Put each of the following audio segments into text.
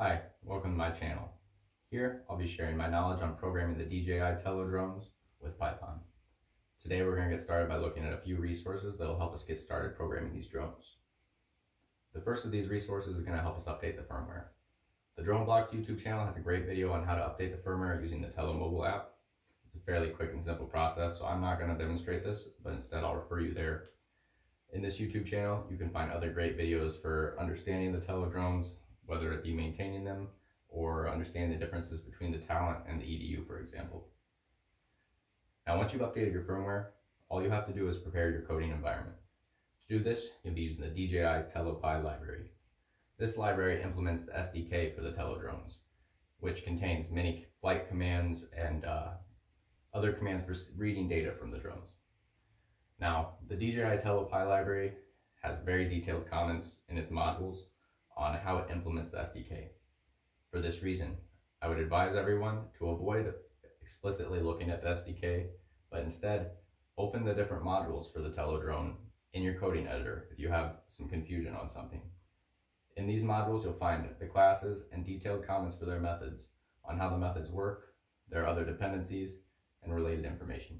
Hi, welcome to my channel. Here, I'll be sharing my knowledge on programming the DJI Tello drones with Python. Today, we're going to get started by looking at a few resources that will help us get started programming these drones. The first of these resources is going to help us update the firmware. The Drone Blocks YouTube channel has a great video on how to update the firmware using the Tello mobile app. It's a fairly quick and simple process, so I'm not going to demonstrate this, but instead I'll refer you there. In this YouTube channel, you can find other great videos for understanding the Tello drones, whether it be maintaining them or understanding the differences between the Talent and the EDU, for example. Now, once you've updated your firmware, all you have to do is prepare your coding environment. To do this, you'll be using the DJITelloPy library. This library implements the SDK for the Tello drones, which contains many flight commands and other commands for reading data from the drones. Now, the DJITelloPy library has very detailed comments in its modules on how it implements the SDK. For this reason, I would advise everyone to avoid explicitly looking at the SDK, but instead open the different modules for the Tello drone in your coding editor if you have some confusion on something. In these modules, you'll find the classes and detailed comments for their methods on how the methods work, their other dependencies, and related information.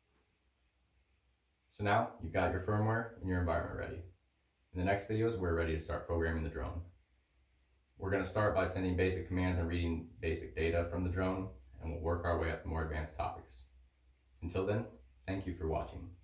So now you've got your firmware and your environment ready. In the next videos, we're ready to start programming the drone. We're going to start by sending basic commands and reading basic data from the drone, and we'll work our way up to more advanced topics. Until then, thank you for watching.